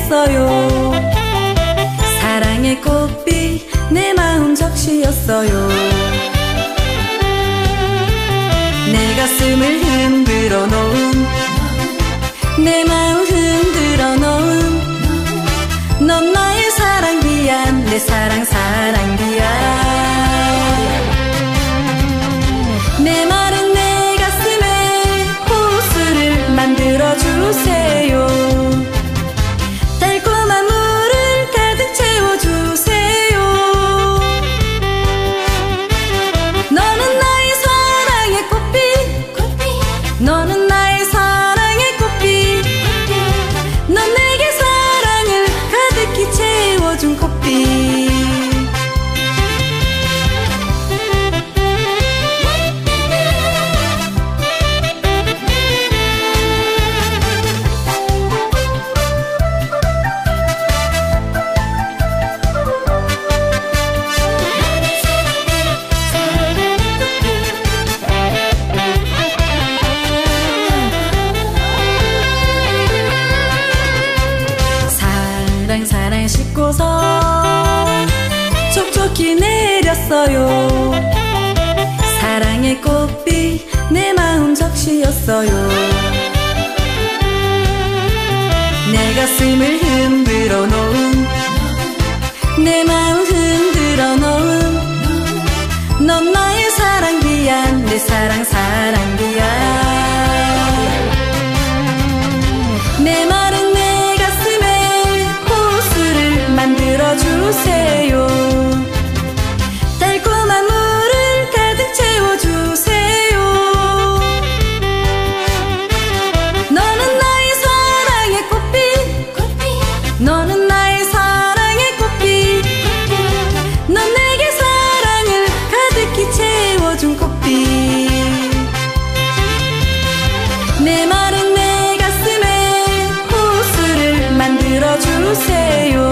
내렸어요. 사랑의 꽃빛 내 마음 적시였어요. 내 가슴을 흔들어 놓은, 내 마음 흔들어 놓은, 넌 나의 사랑 비야, 내 사랑 사랑 비야. 내 마른 내 가슴에 호수를 만들어 주세요. 달콤한 물을 가득 채워 주세요. 너는 나의 사랑의 꽃빛, 너는 나의 사랑의 꽃빛, 넌 내게 사랑을 가득히 채워준 꽃빛. 사랑 싣고서 촉촉히 내렸어요. 사랑의 꽃빛 내 마음 적시였어요. 내 가슴을 흔들어 놓은, 내 마음 흔들어 놓은, 넌 나의 사랑 비야, 내 사랑 사랑 비야. 내 마른 내 가슴에 호수를 만들어 주세요. 달콤한 물을 가득 채워 주세요. 너는 나의 사랑의 꽃빛, 너는 나의 사랑의 꽃빛, 넌 내게 사랑을 가득히 채워준 꽃빛. 내 마른 내 가슴에 호수를 만들어 주세요.